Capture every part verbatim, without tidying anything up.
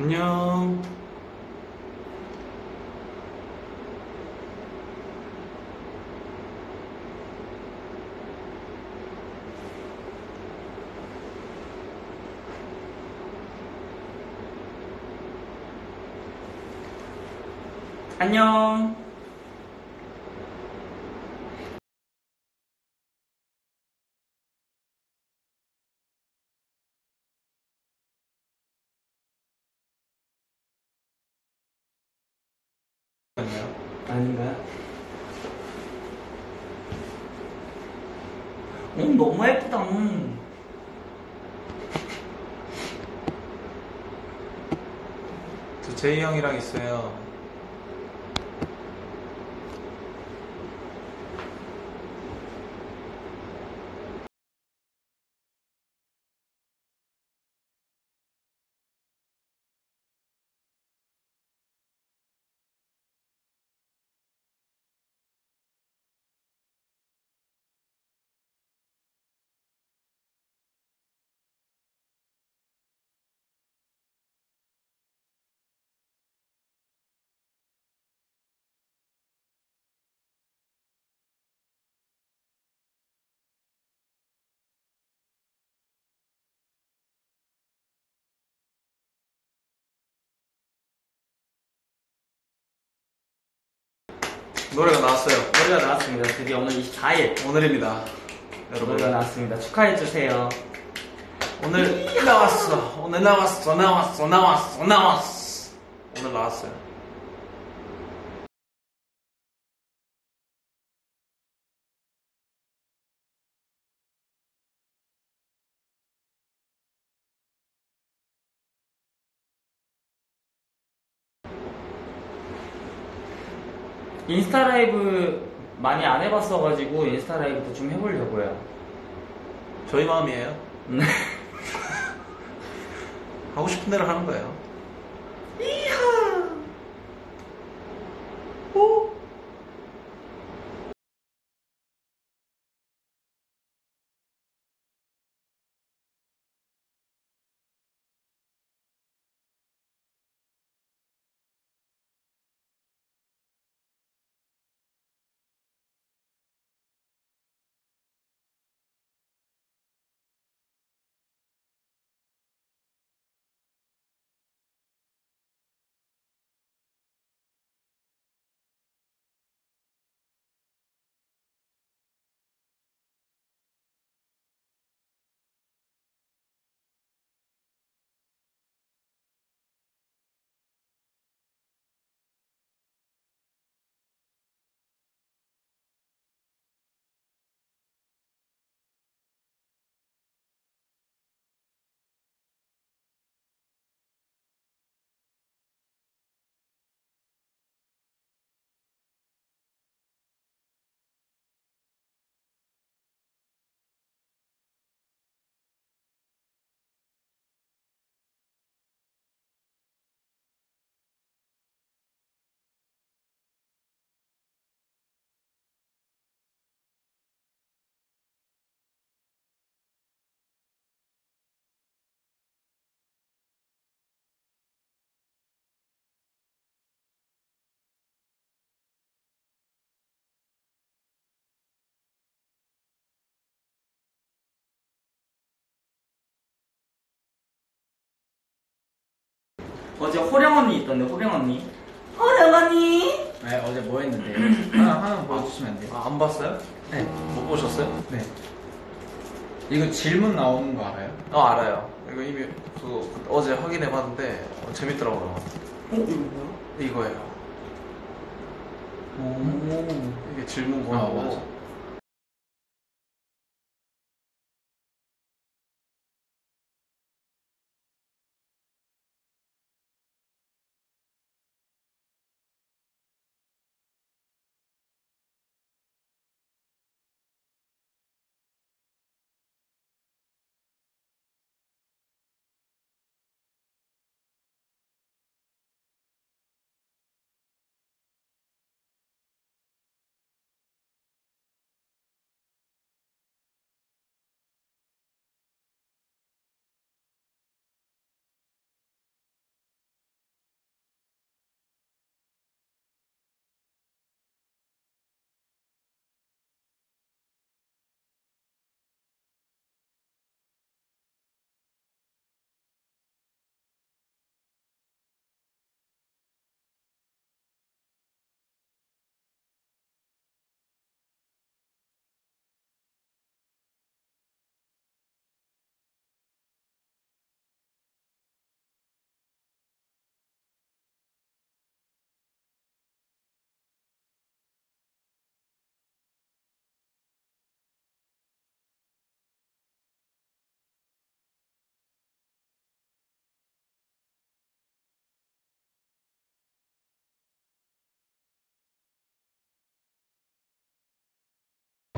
안녕. 안녕. 아닌가요? 오, 너무 예쁘다. 음. 저 제이 형이랑 있어요. 노래가 나왔어요. 노래가 나왔습니다. 드디어 오늘 이십사 일. 오늘입니다. 여러분. 노래가 나왔습니다. 축하해주세요. 오늘 나왔어. 오늘 나왔어. 나왔어. 나왔어. 나왔어. 오늘 나왔어요. 인스타 라이브 많이 안 해봤어가지고 인스타 라이브도 좀 해보려고요. 저희 마음이에요. 음. 하고 싶은 대로 하는 거예요. 이하. 오. 어제 호령 언니 있던데, 호령 언니. 호령 언니. 네, 어제 뭐 했는데요? 하나, 하나 보여주시면 안 돼요? 아, 안 봤어요? 네. 못 보셨어요? 네. 이거 질문 나오는 거 알아요? 어, 알아요. 이거 이미 그, 어제 확인해 봤는데 어, 재밌더라고요. 어, 이거 뭐야? 이거예요. 오. 이게 질문 아, 번호고 맞아.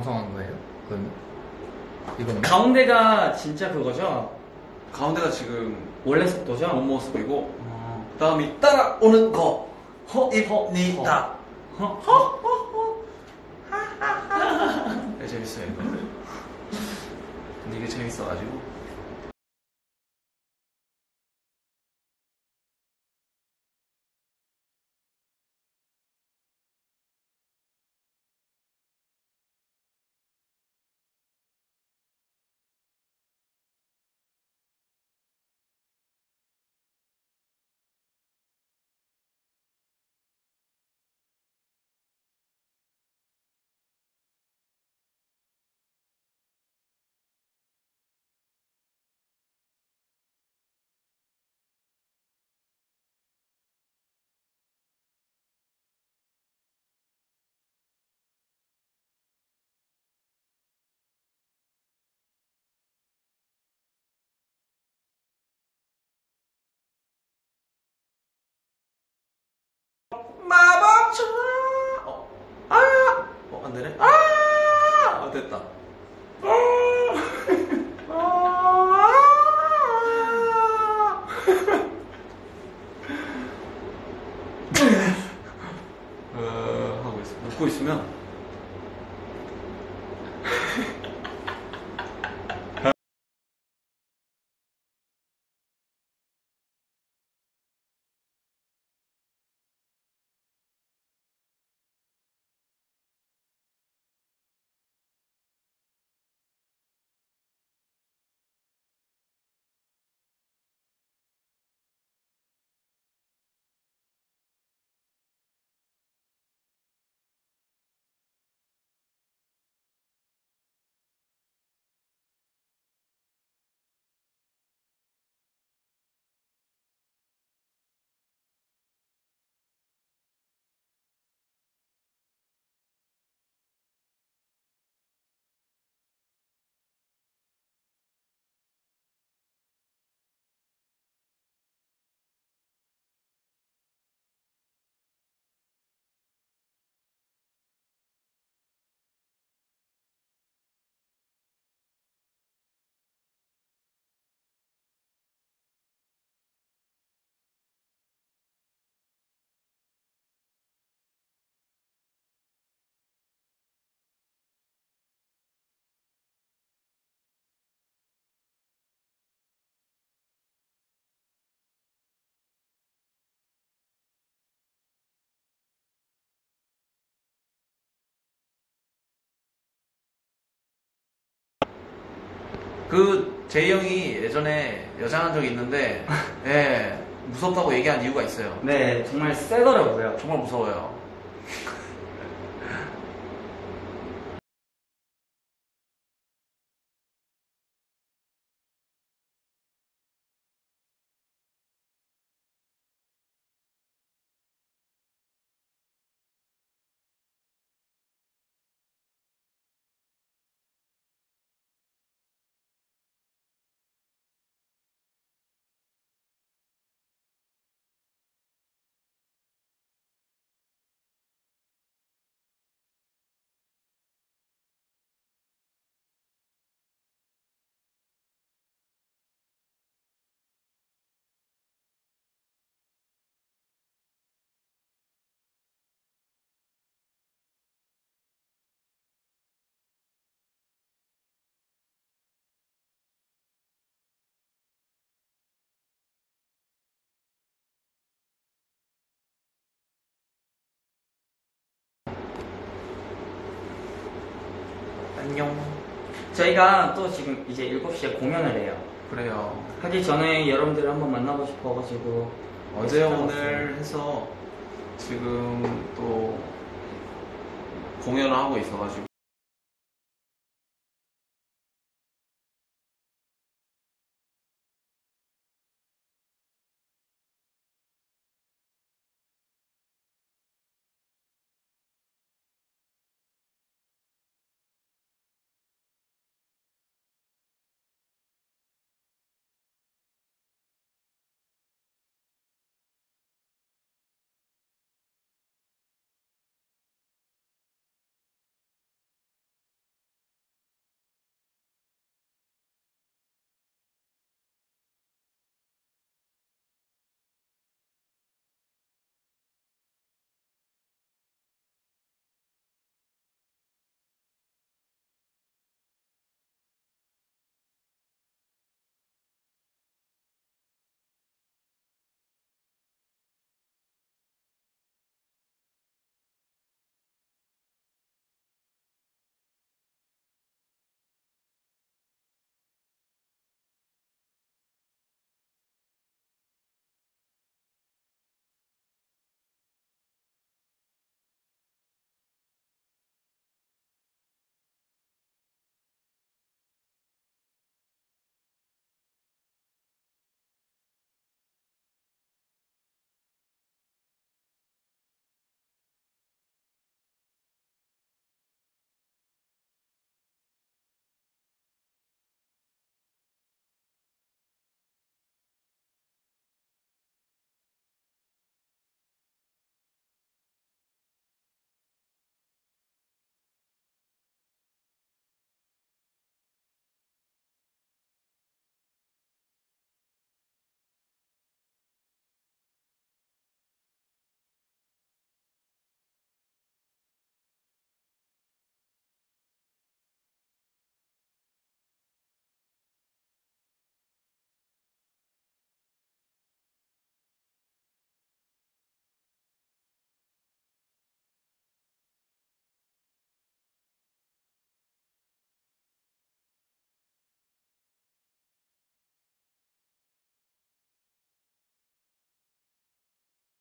방송한 거예요? 그건 이건 가운데가 진짜 그거죠? 가운데가 지금 원래 속도죠? 본 모습이고 어. 그 다음이 따라오는 거 허, 입니다. 허, 허. 네, 재밌어요 이거. 근데 이게 재밌어가지고 마법처럼 어, 아! 어, 안 되네? 아! 아, 됐다. 어, 하고 있어. 웃고 있으면 그 제이 형이 예전에 여장한 적이 있는데 예, 무섭다고 얘기한 이유가 있어요. 네, 정말 세더라고요. 정말 무서워요. 안녕. 저희가 또 지금 이제 일곱 시에 공연을 해요. 그래요. 하기 전에 여러분들을 한번 만나고 싶어가지고 어제 시간 오늘 없어요. 해서 지금 또 공연을 하고 있어가지고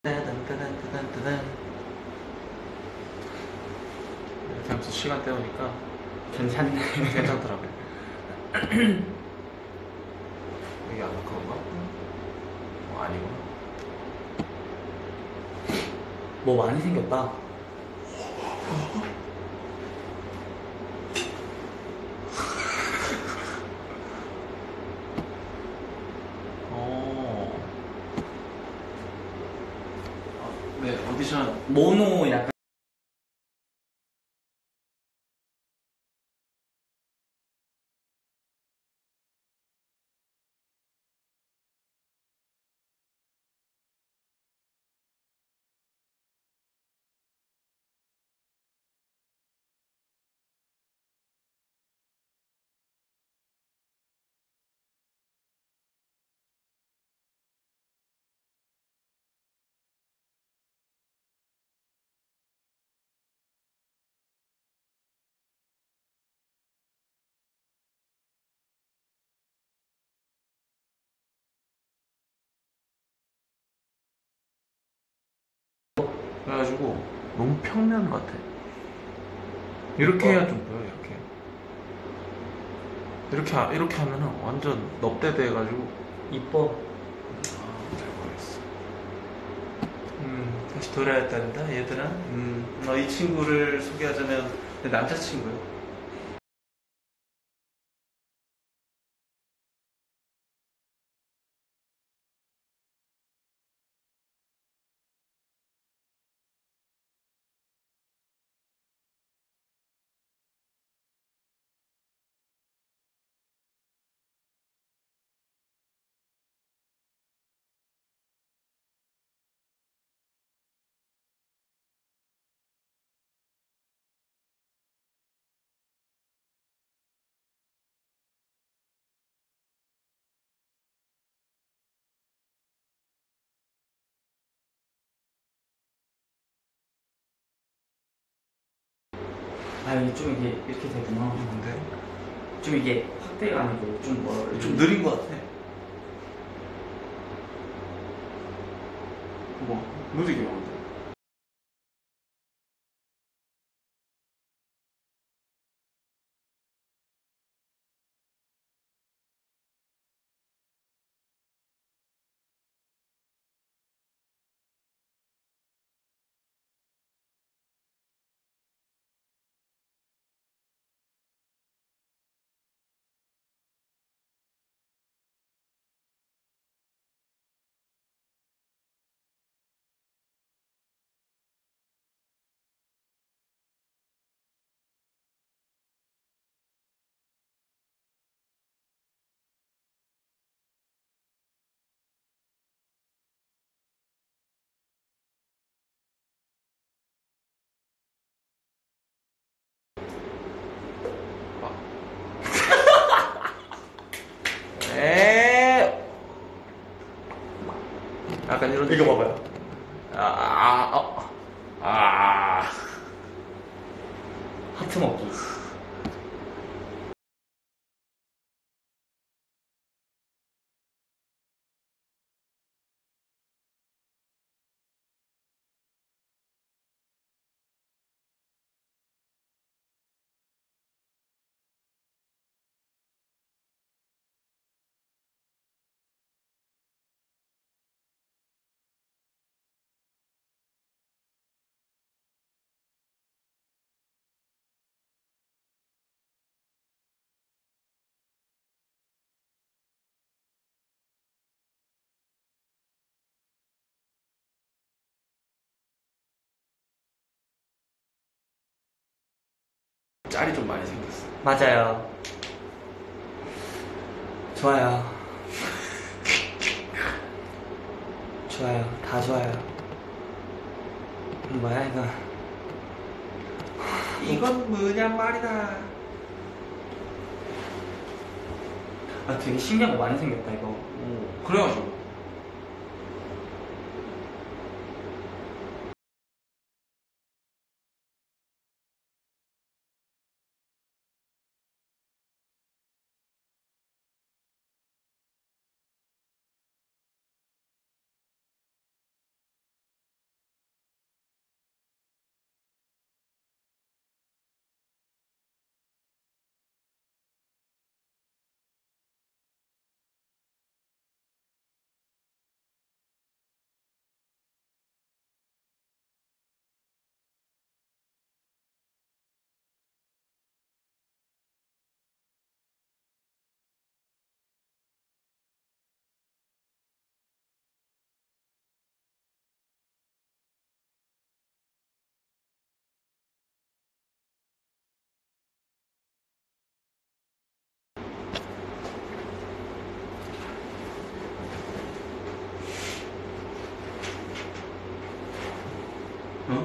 따단따단따단따단. 이렇게 하면서 시간 때우니까 괜찮네. 괜찮더라고요. 이게 아마 그건가? 어, 아니구나. 뭐 많이 생겼다. 어. 아, 네, 오디션. 모노 약간. 그래가지고 너무 평면 같아. 이렇게 해야 좀 보여. 이렇게 이렇게 하- 이렇게 하면은 완전 넙대대 해가지고. 이뻐. 아, 잘 모르겠어. 음, 다시 돌아야 된다, 얘들아. 음, 어, 이 친구를 소개하자면 내 남자친구요. 아, 이게 좀 이게 이렇게 되구나. 근데 좀 이게 확대가 아니고 좀 뭐라 그래. 좀 느린 것 같아. 뭐 느리게 오는데. 에 약간 이런. 이거 봐봐요. 아, 아, 어. 아. 하트 먹기. 짤이 좀 많이 생겼어. 맞아요. 좋아요. 좋아요. 다 좋아요. 뭐야 이거. 이건 뭐냐 말이다. 아, 되게 신기한 거 많이 생겼다 이거. 오, 그래가지고 어?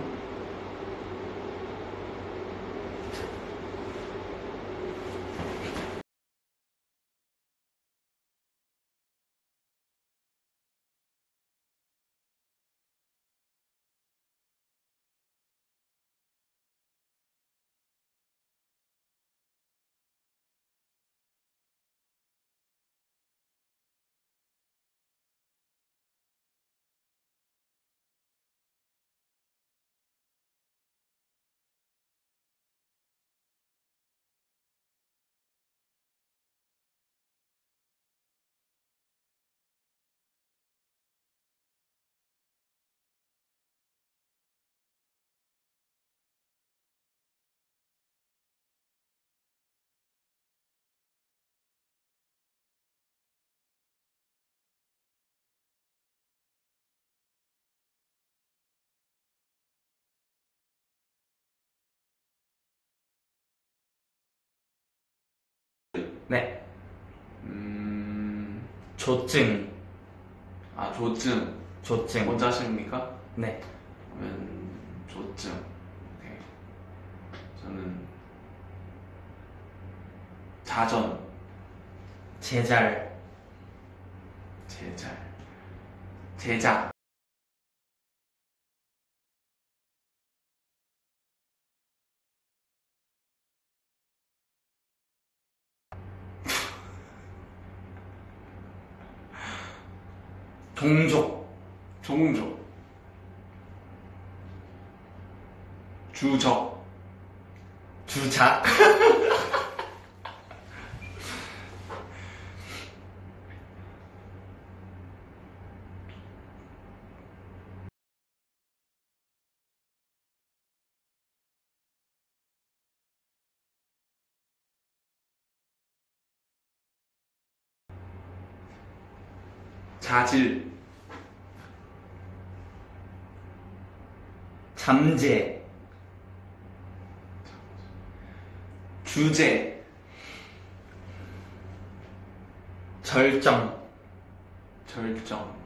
네. 음, 조증. 아, 조증. 조증. 먼저 하십니까? 네. 그러면, 조증. 오케이. 저는, 자전. 제잘. 제잘. 제작. 종족. 종족. 주적. 주작. 자질. 잠재. 주제. 절정. 절정.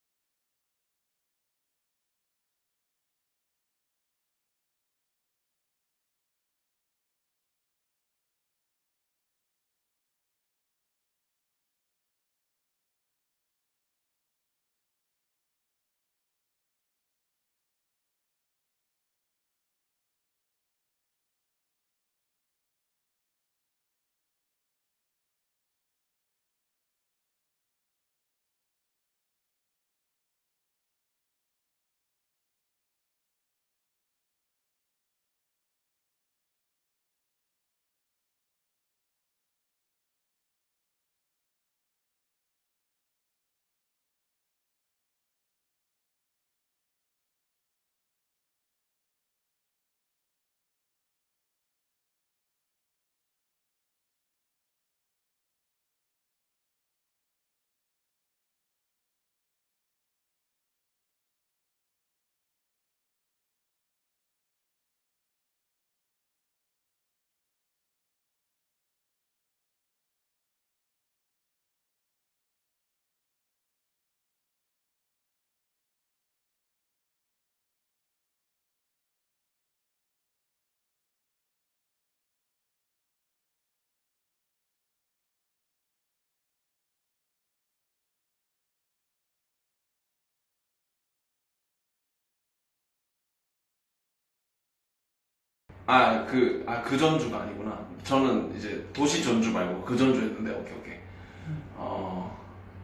아, 그, 아, 그 전주가 아니구나. 저는 이제 도시 전주 말고 그 전주였는데, 오케이, 오케이. 어.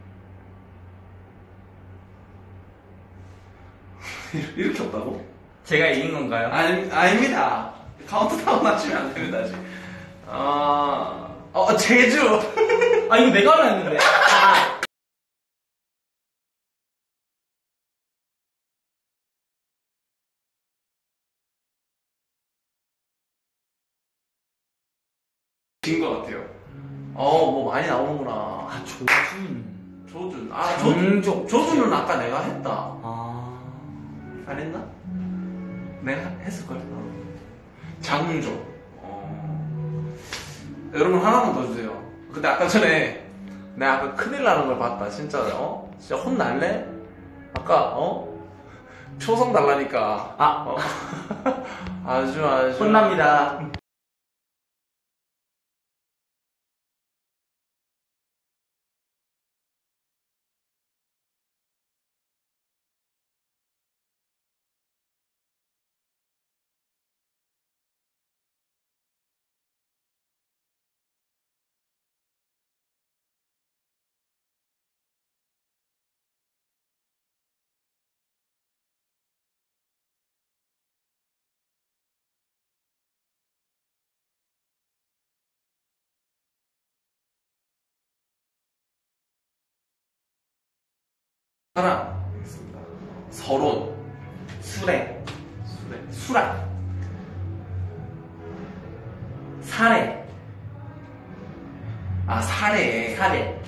이렇게 없다고? 제가 이긴 건가요? 아니, 아닙니다. 카운트다운 하시면 안 됩니다, 아직. 아, 어, 제주! 아, 이거 내가 하려 했는데. 아. 진 것 같아요. 어, 뭐 많이 나오는구나. 아, 조준. 조준. 아, 조준. 종족. 조준은 아까 내가 했다. 아. 안 했나? 내가 했을걸? 장조. 어. 여러분 하나만 더 주세요. 근데 아까 전에 내가 아까 큰일 나는 걸 봤다. 진짜 어? 진짜 혼날래? 아까 어? 초성 달라니까. 아, 어. 아주 아주. 혼납니다. 사랑. 서론. 수레, 수레. 수락, 사례, 아, 사례. 사례,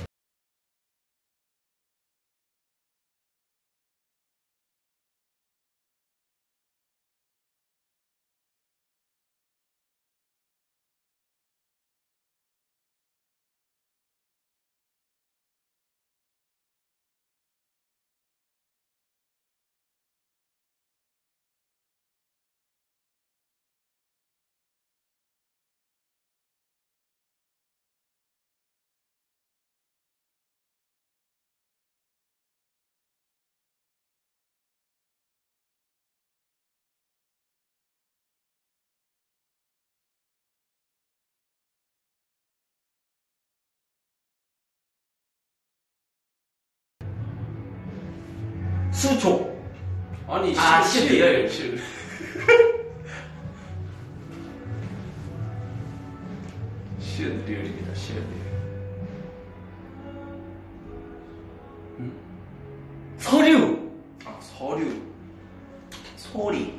수족. 아니, 아, 실, 실. 실. 실, 리얼입니다, 실, 리얼. 서류, 아, 서류. 소리.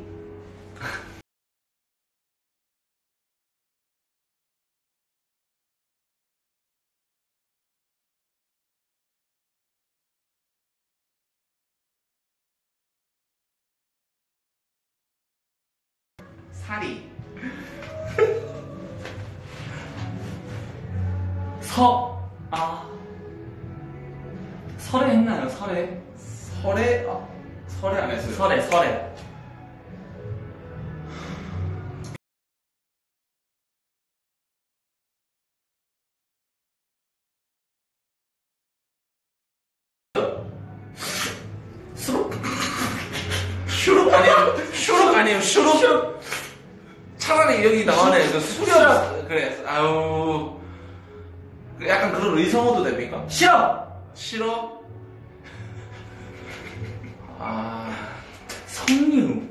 사리. 서, 아, 설에 했나요? 설에? 설에, 아, 설에 안 했어요. 설에, 설에. 수록, 슈룩 아니에요? 슈룩 아니에요? 슈룩? 슈룩. 차라리 여기 나와네. 그 수렵. 그래. 아우. 그 약간 그런 의성어도 됩니까? 실업, 싫어? 아. 석류,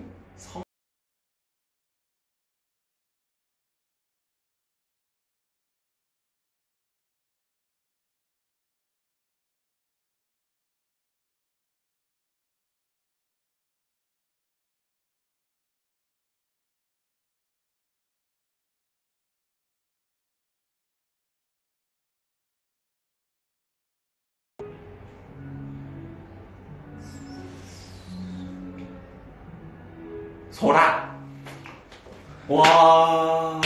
소라. 와,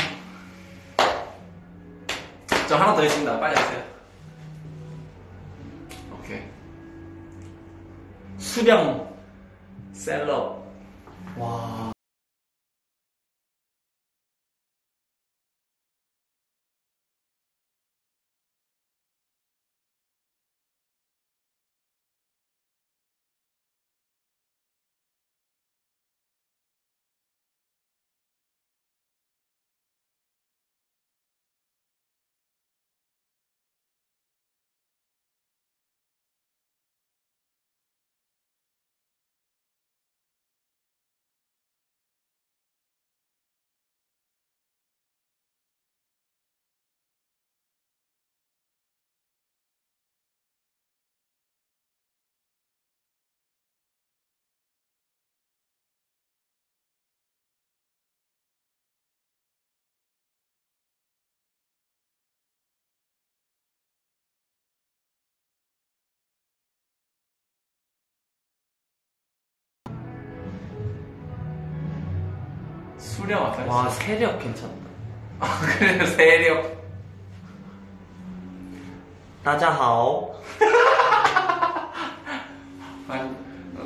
저 하나 더 있습니다. 빨리 하세요. 오케이. 수령, 셀럽. 와, 수령 아까 와, 했어. 세력 괜찮다. 아, 그래요. 세력. 다자하오. 아,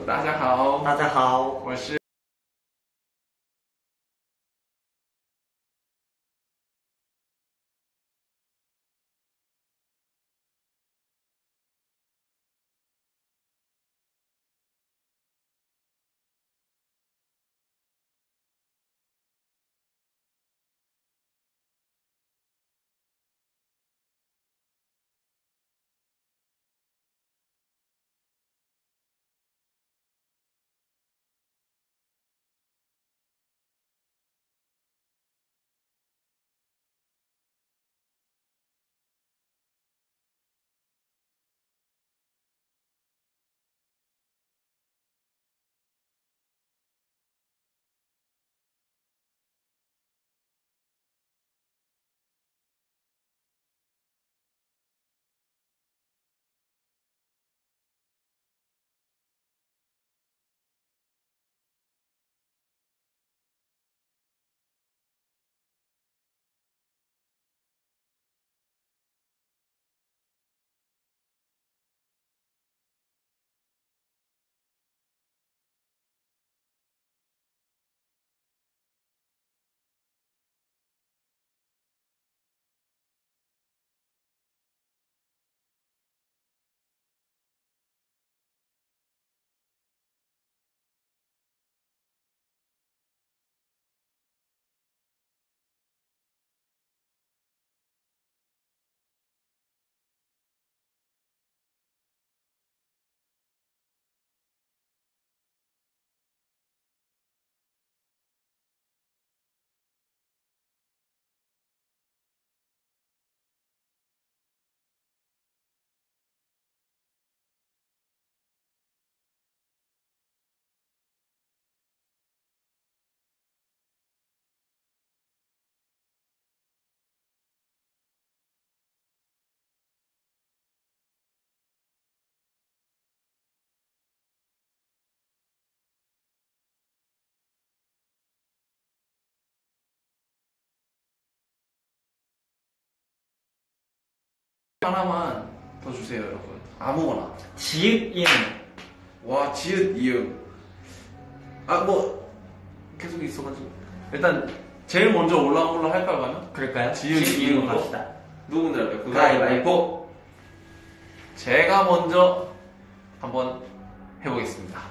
大家好， 大家好， 我是。하나만 더 주세요, 여러분. 아무거나. 지읒인. 와, 지읒, 이응. 아, 뭐, 계속 있어가지고. 일단, 제일 먼저 올라온 걸로 할까요, 그러면? 그럴까요? 지읒, 지읒 이응으로 갑시다. 누군데 할까요? 그거 가위바위보. 제가 먼저 한번 해보겠습니다.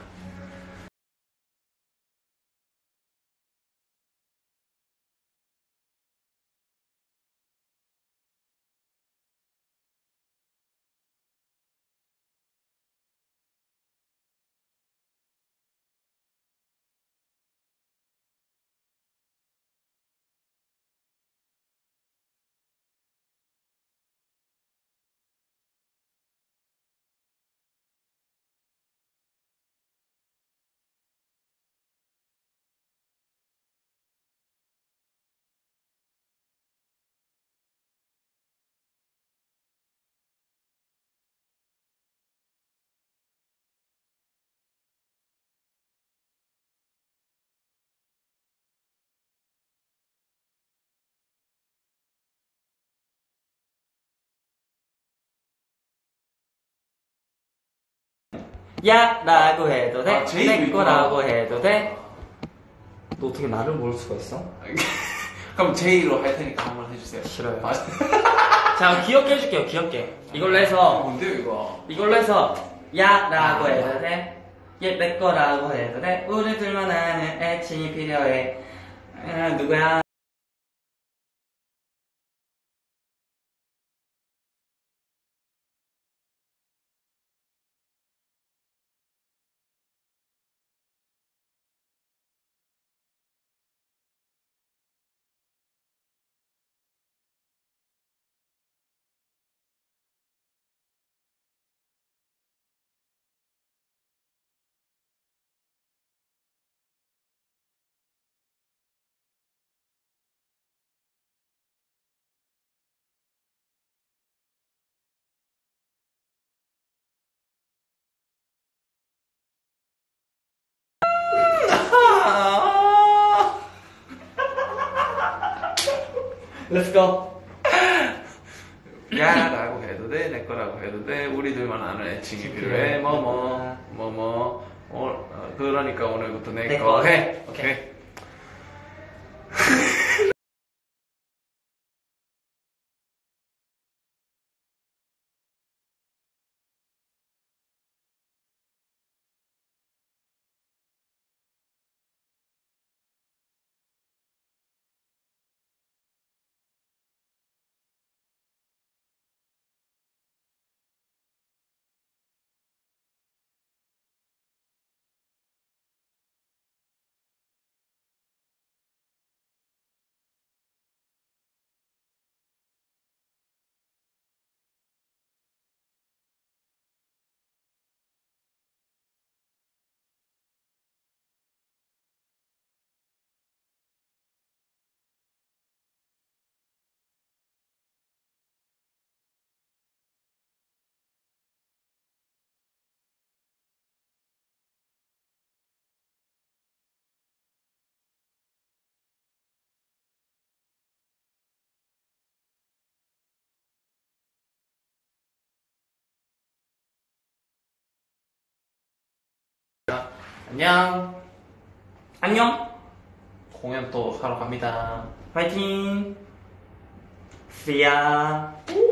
야 라고 해도 돼? 아, 제이도 내 있구나. 거라고 해도 돼? 너 어떻게 나를 모를 수가 있어? 그럼 제이로 할 테니까 한번 해주세요. 싫어요. 아, 자, 귀엽게 해줄게요, 귀엽게. 이걸로 해서, 뭔데요, 이거? 이걸로 해서, 야 라고 아. 해도 돼? 얘 내 거라고 해도 돼? 우리 둘만 아는 애칭이 필요해. 아, 누구야? Let's go. 야 라고 해도 돼, 내 거라고 해도 돼, 우리들만 아는 애칭이 필요해. 뭐뭐 뭐뭐 어, 어, 그러니까 오늘부터 내 내 거 거. 해. 오케이. 오케이. 안녕. 안녕. 공연 또 하러 갑니다. 화이팅. See ya.